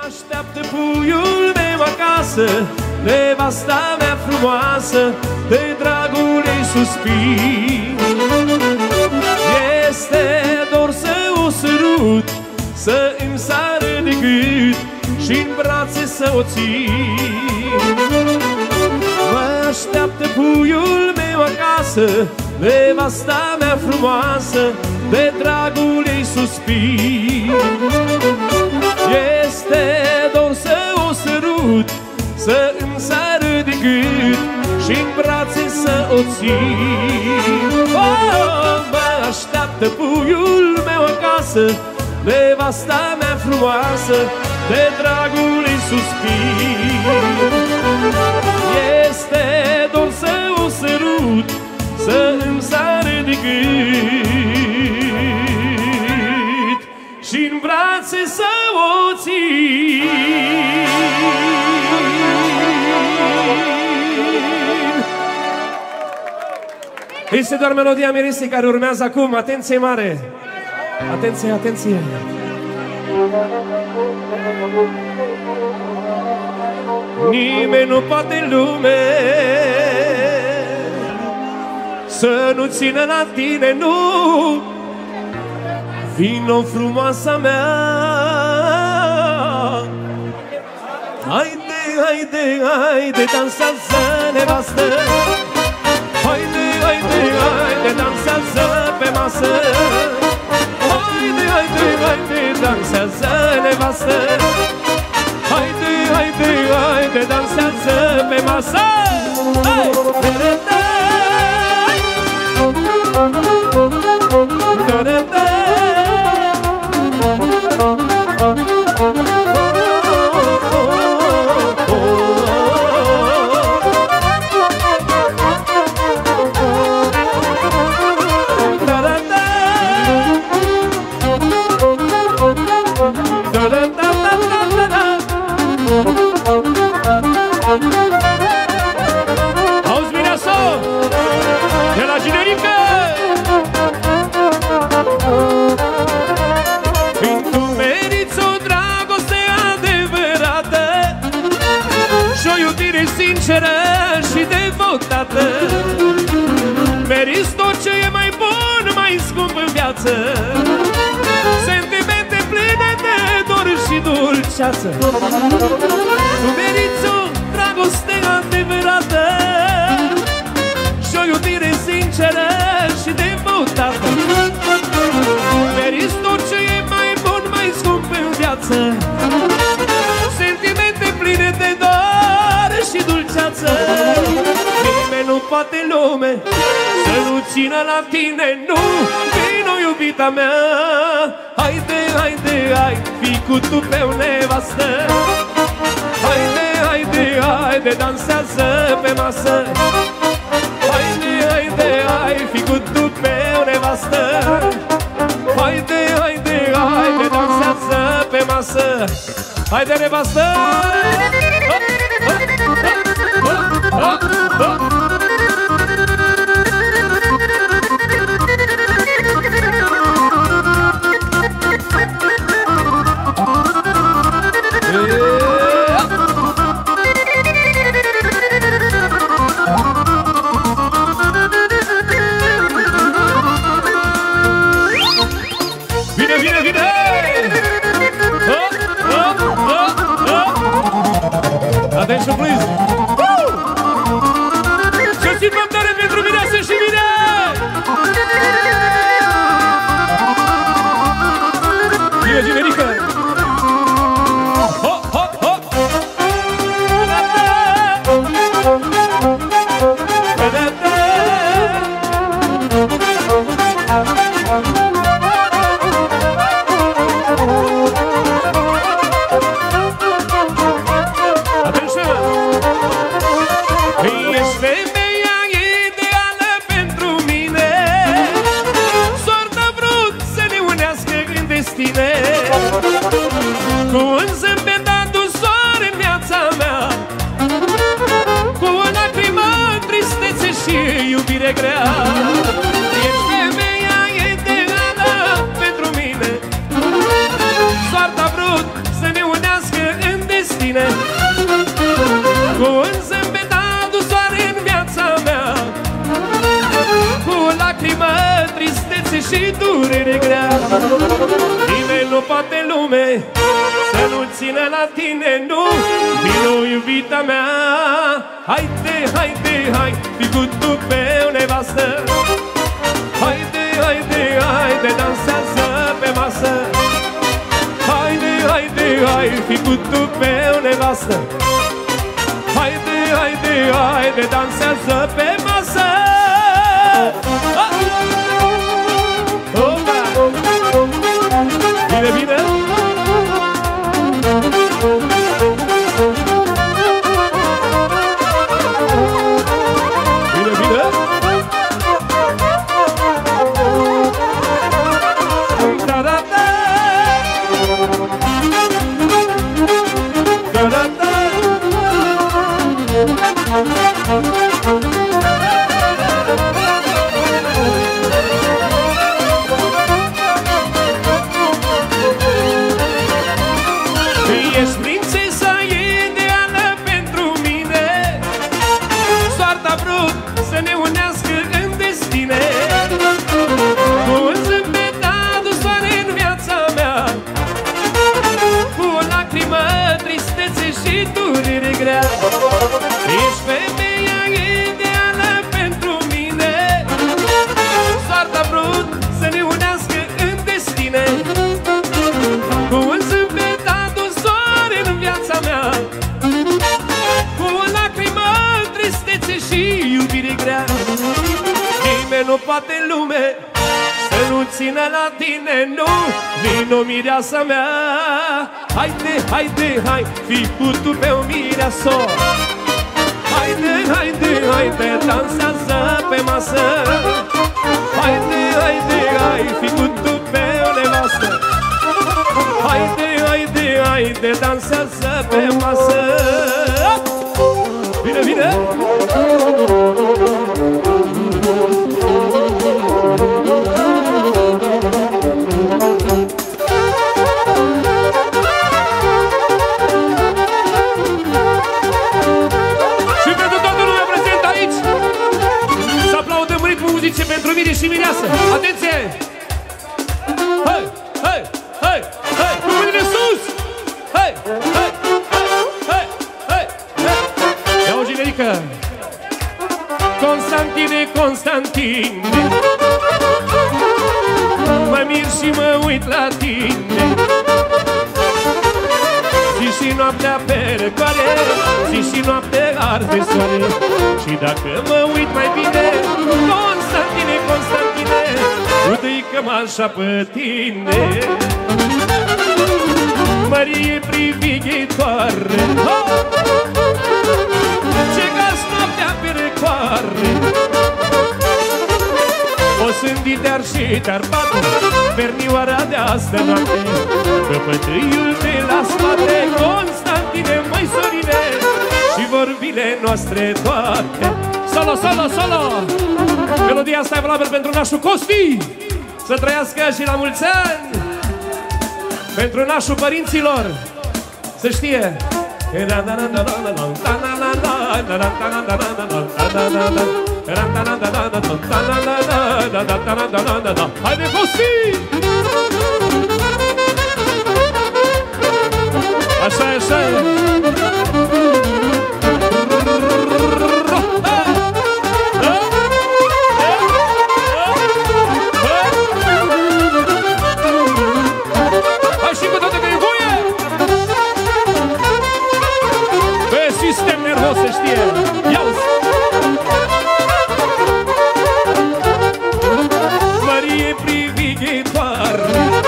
Așteaptă puiul meu acasă, nevasta mea frumoasă, de dragul ei suspin. Este dor să o sărut, să îmi sară de gât și-n brațe să o țin. Mă așteaptă puiul meu acasă, nevasta mea frumoasă, de dragul ei suspin. Este dor să o sărut, să îmi sară de gât și-n brațe să o țin. Oh, mă așteaptă puiul meu acasă, nevasta mea frumoasă, de dragul ei suspin. Este dor să o sărut, să îmi sară de gât și-n brațe să o țin. Este doar melodia miresei care urmează acum. Atenție mare! Atenție, atenție! Nimeni nu poate în lume să nu țină la tine, nu! Vino frumoasa mea, haide, haide, haide, dansează nevastă. Haide, haide, haide, dansează pe masă. Haide, haide, haide, dansează nevastă. Haide, haide, haide, dansează pe masă. Hai! Auzi mireasă de la generică. Când tu meriți o dragoste adevărată și o iubire sinceră și devotată, meriți tot ce e mai bun, mai scump în viață, sentimente pline de dor și dulceață. Tu meriți o dragoste adevărată și o iubire sinceră și devotată, meriți tot ce e mai bun, mai scump în viață, sentimente pline de dor și dulceață. Nimeni nu poate în lume să nu țină la tine, nu! Vino, iubita mea, haide, haide, hai, fii cu tupeu nevastă. Haide, haide, haide, dansează pe masă. Haide, haide, hai, fii cu tupeu nevastă. Haide, haide, haide, dansează pe masă. Haide, nevastă! Vine, vine, vine! Attention, please! Ce țin băbdare pentru mireasă și mine! Vine, generică! Ho, ho, ho! Ești femeia ideală pentru mine, soarta vrut să ne unească în destine. Cu un zâmbet adus soare în viața mea, cu o lacrimă, tristețe și iubire grea. Ești femeia ideală pentru mine, soarta vrut să ne unească tine. Cu un zâmbet adus soare în viața mea, cu o lacrimă, tristețe și durere grea. Nimeni nu poate în lume să nu țină la tine, nu. Vino, iubita mea, haide, haide, hai, ficutul meu nevastă. Haide, haide, haide, dansează pe masă. Haide, haide, hai, ficutul meu nevastă. Haide, haide, haide, dansează pe masă. Bine, bine. Bine, bine. Da, da, da. Da, da, da. Ești prințesa ideală pentru mine, soarta vrut să ne unească în destine. Cu un zâmbet adus soare în viața mea, cu o lacrimă, tristețe și durere grea. Ești femeia ideală pentru mine, soarta vrut să ne unească în destine. Cu un zâmbet adus soare în viața mea, cu o lacrimă, tristețe și iubire grea. Nimeni nu poate în lume să nu țină la tine, nu. Vino, mireasa mea, haide, haide, hai, ficutul meu mireasă. Haide, haide, haide, dansează pe masă. Haide, haide, hai, ficutul meu nevastă. Haide, haide, haide, dansează pe masă. Bine, bine. Și pentru toată lumea prezentă aici, să aplaudăm în ritmul muzicii pentru Miri și Mireasă. Atenție! Hai, hai, hai, hai, cu mâinile sus! Hai, hai, hai, hai, hai! Ia o generică! Constantine, Constantine, mă mir și mă uit la tine. Zi și noaptea pe răcoare, zi și noaptea arde soare. Și dacă mă uit mai bine, Constantine, Constantine, uite-i cămașa pe tine. Mărie privighetoare, ce gaz noaptea pe răcoare. O sândi te-ar și te-ar bate, vernioara de astă noapte, căpătâiul de la spate. Constantine, măi sorine, și vorbile noastre toate. Solo, solo, solo! Melodia asta e valabil pentru nașul Costi, să trăiască și la mulți ani. Pentru nașul părinților, să știe. Haide, Costi! Așa e, așa e. Hai și cu toate că e voie! Pe sistem nervos, să știe! Ia-uzi! Mărie privighetoare,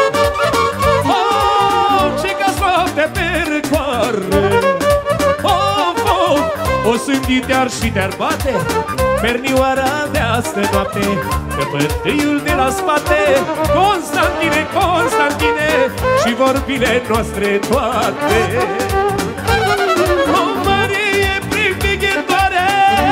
oh, ce casnoaptea pe răcoare. Oh, oh, o sândi te-ar și te-ar bate, pernioara de astă noapte, căpătâiul de la spate. Constantine, Constantine, și vorbile noastre toate. O mărie privighetoare,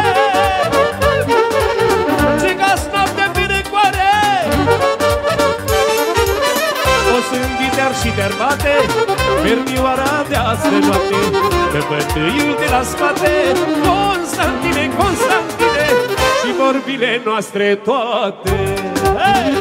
ce gaz noaptea pe răcoare. O sândi te-ar și te-ar bate, Vernioara de astă noapte, pe bătâiul de la spate, Constantine, Constantine, și vorbile noastre toate. Hey!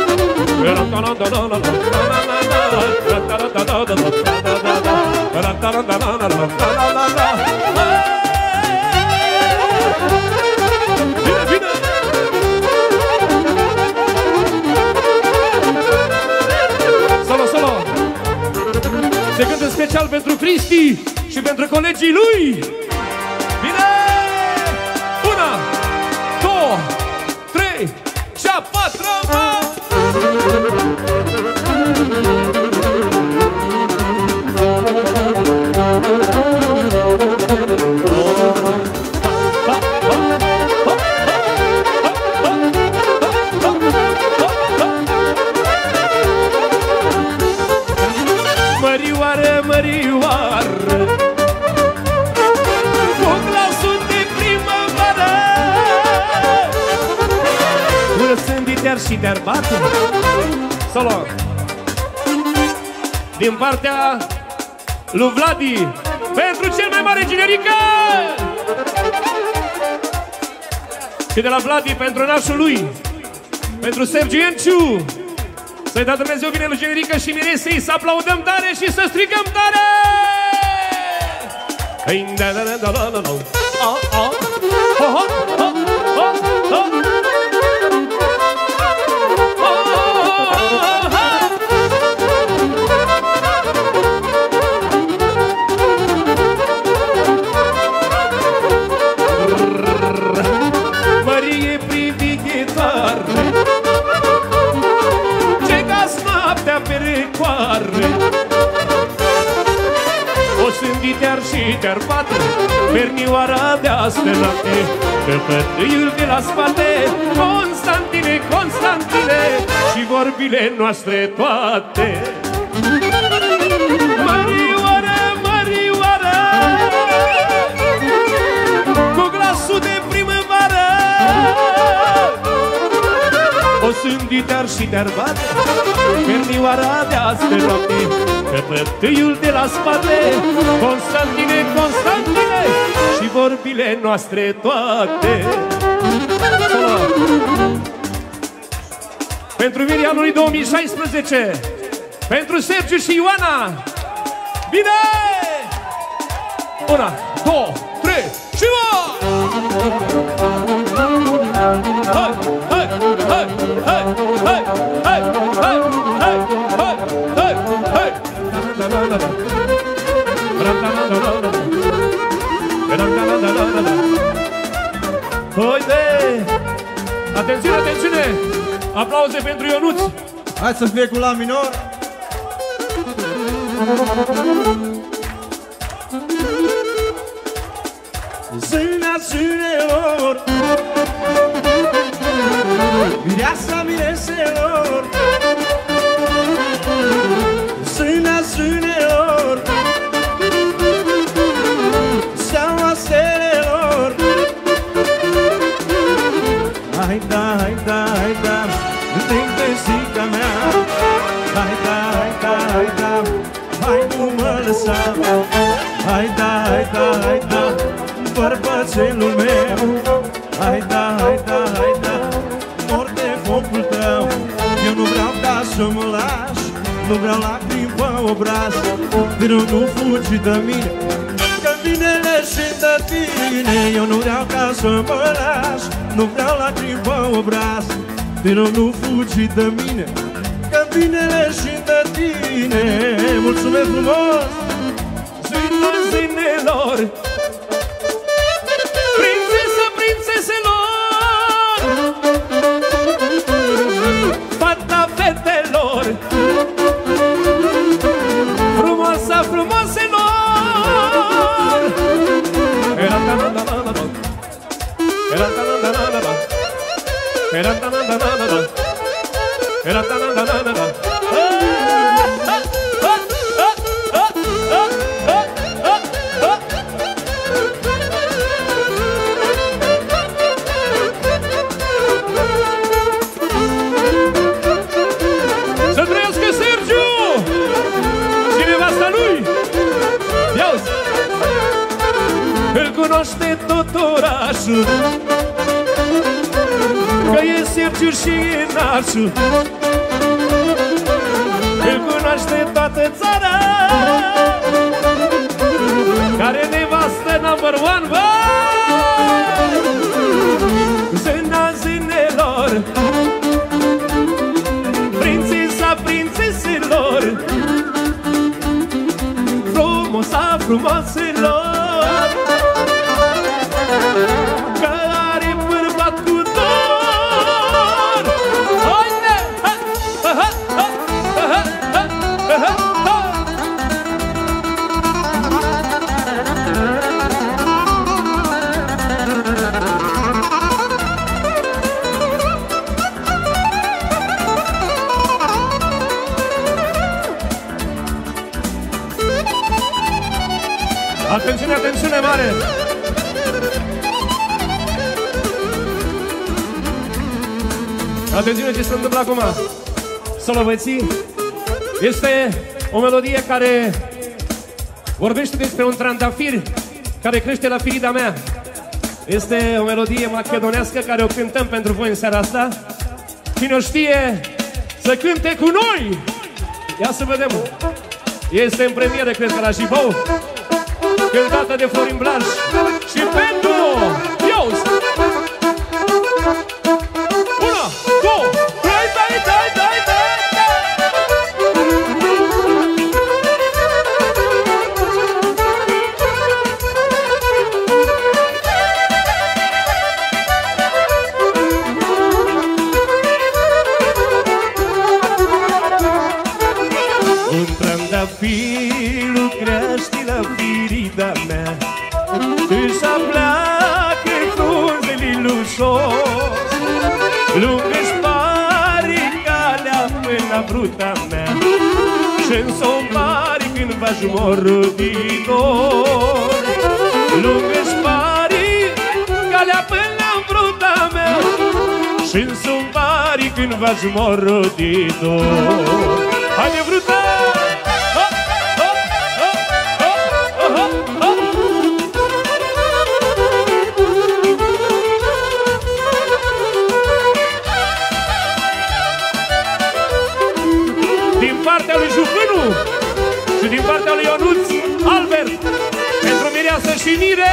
Solo, solo. Se cântă special pentru Cristi și pentru colegii lui. Bine! 1, 2, 3 și a 4. Mărioară, mărioară, cu glasul de primăvară, urăsând-i te-ar și te-ar bate. Solo. Din partea lui Vladi, pentru cel mai mare generică. Și de la Vladi pentru nașul lui, pentru Sergiu Ienciu. Să-i dea Dumnezeu bine lui generică și miresei, să aplaudăm tare și să strigăm tare! Mărie privi ghitară, pe recoare, o sândi te-ar și te-ar bate, vernioara de astă noapte, pe bătâiul de la spate, Constantine, Constantine, și vorbile noastre toate. Mărioară, mărioară, cu glasul de primăvară, o sândi te-ar și te-ar bate, vernioara de astă noapte, pe bătâiul de la spate, Constantine, Constantine, și vorbile noastre toate. Pentru virii anului 2016, pentru Sergiu și Ioana. Bine! 1, 2, 3 și hai, hai, hai, hai, hai, hai, hai, hai, hai, hai, hai. Uite! Atențiune, atențiune! Aplauze pentru Ionuț! Hai să fie cu la minor! Zâna zânelor, mireasa mireselor, zâna zânelor, steaua stelelor. Hai da, hai da, hai da, întreg vesica mea. Hai da, hai da, hai da, hai nu mă lăsa. Hai da, hai da, hai da, bărbățelul meu. Hai da, hai da, hai da, mor de focul tău. Eu nu vreau ca să mă lași, nu vreau lacrimi pe obraz, dar nu fugi de mine, că vine leșin de tine. Eu nu vreau ca să mă lași, nu vreau lacrimi pe obraz, dar nu fugi de mine, că vine leșin de tine. Mulțumesc frumos! Zâna zânelor, prințesă prințeselor, fata fetelor, frumoasa frumoaselor. Să trăiască Sergiu și nevasta lui! cunoaște tot orașul, că e Sergiu și e nașul. Îl cunoaște toată țara, care nevastă number one, bă! Zâna zânelor, prințesa prințeselor, frumoasa frumoaselor, că are bărbat cu dor. Haide! Ha, ha, ha, ha, ha, ha, ha, ha. Atențiune, atențiune mare! Atențiune ce se întâmplă acum! Solovății este o melodie care vorbește despre un trandafir care crește la firida mea. Este o melodie macedonească care o cântăm pentru voi în seara asta. Cine o știe să cânte cu noi! Ia să vedem! Este în premieră, cred că la Jibou, cântată de Florin Blaj și pentru Ios. 1, 2, 3, dai, dai, dai, dai. Un trandafir crește la firida mea, își apleacă frunzelii ușor, lungă-și pare calea până la bruta mea, și-n s-o pare cândva jumăritor. Lungă-și pare calea până la bruta mea, și-n s-o pare cândva jumăritor. Haide, bruta! Din partea lui Jufânu și din partea lui Ionuț Albert, pentru Mireasă și Nire.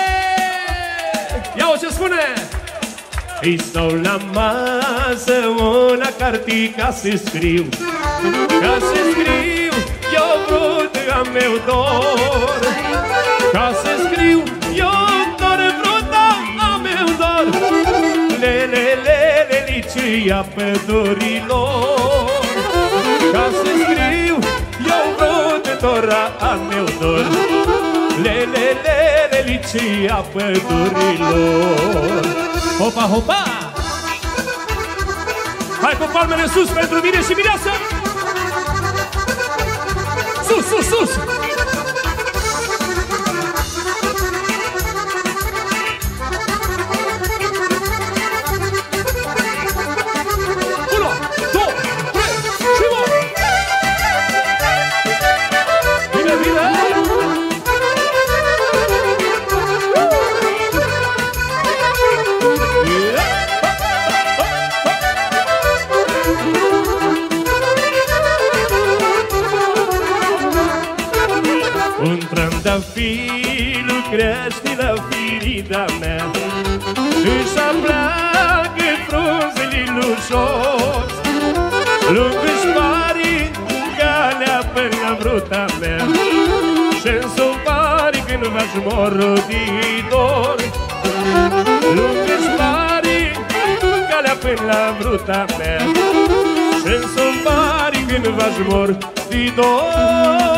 Ia-o ce spune! Îi stau la masă una carte ca să scriu, ca să scriu eu vrut a meu dor, ca să scriu eu dor vrut a meu dor. Lele, lele, licia pădurilor, ca să scriu eu vrut dor a meu dor. Lele, lele, licia pădurilor. Hopa, hopa! Hai cu palmele sus pentru mine și Mireasă! Sus, sus, sus! Un trandafir crește la firida mea, își apleacă frunzelii ușor, lungă-și pare calea până la bruta mea, și-n s-o pare cândva jumăritor. Lungă-și pare calea până la bruta mea, și-n s-o pare cândva jumăritor.